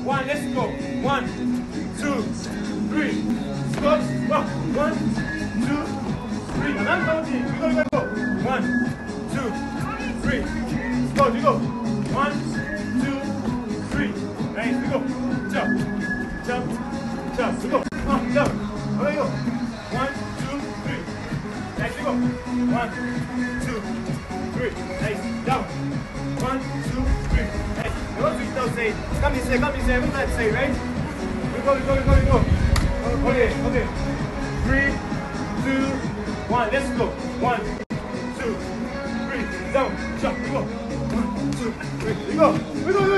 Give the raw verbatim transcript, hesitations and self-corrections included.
One, let's go. One, two, three. Stop. One, two, three. And I'm counting. You go, you go, go. One, two, three. Go, you go. One, two, three. Nice. We go. Jump, jump, jump. We go. Up, jump. There you go. One, two, three. Nice. We go. One, two, three. Nice. Down. One, two, three. Nice. What we still say? Come and say, come and say. Every time say, right? We go, we go, we go, we go. Okay, okay. Three, two, one. Let's go. One, two, three. Down. Jump. We go. One, two, three. We go. We go.